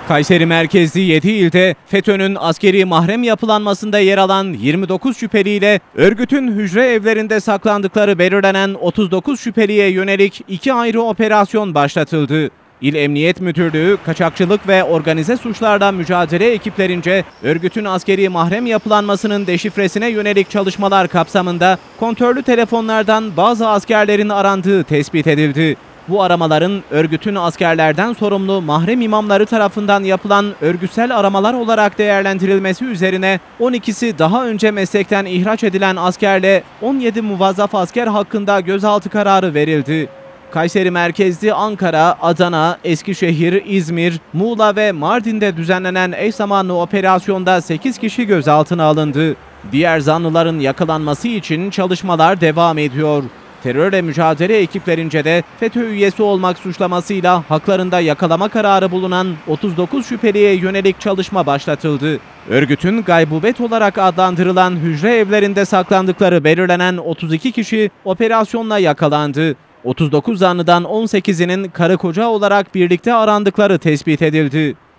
Kayseri merkezli 7 ilde FETÖ'nün askeri mahrem yapılanmasında yer alan 29 şüpheliyle örgütün hücre evlerinde saklandıkları belirlenen 39 şüpheliye yönelik 2 ayrı operasyon başlatıldı. İl Emniyet Müdürlüğü, Kaçakçılık ve Organize Suçlarla Mücadele ekiplerince örgütün askeri mahrem yapılanmasının deşifresine yönelik çalışmalar kapsamında kontörlü telefonlardan bazı askerlerin arandığı tespit edildi. Bu aramaların örgütün askerlerden sorumlu mahrem imamları tarafından yapılan örgütsel aramalar olarak değerlendirilmesi üzerine 12'si daha önce meslekten ihraç edilen askerle 17 muvazzaf asker hakkında gözaltı kararı verildi. Kayseri merkezli Ankara, Adana, Eskişehir, İzmir, Muğla ve Mardin'de düzenlenen eş zamanlı operasyonda 8 kişi gözaltına alındı. Diğer zanlıların yakalanması için çalışmalar devam ediyor. Terörle mücadele ekiplerince de FETÖ üyesi olmak suçlamasıyla haklarında yakalama kararı bulunan 39 şüpheliye yönelik çalışma başlatıldı. Örgütün gaybubet olarak adlandırılan hücre evlerinde saklandıkları belirlenen 32 kişi operasyonla yakalandı. 39 zanlıdan 18'inin karı koca olarak birlikte arandıkları tespit edildi.